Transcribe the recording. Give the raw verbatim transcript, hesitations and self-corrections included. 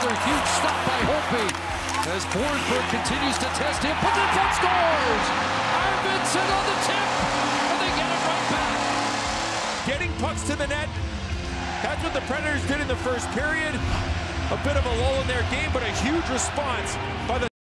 Another huge stop by Holtby as Forsberg continues to test him. Puts it up, scores! Arvidsson on the tip, and they get it right back. Getting pucks to the net. That's what the Predators did in the first period. A bit of a lull in their game, but a huge response by the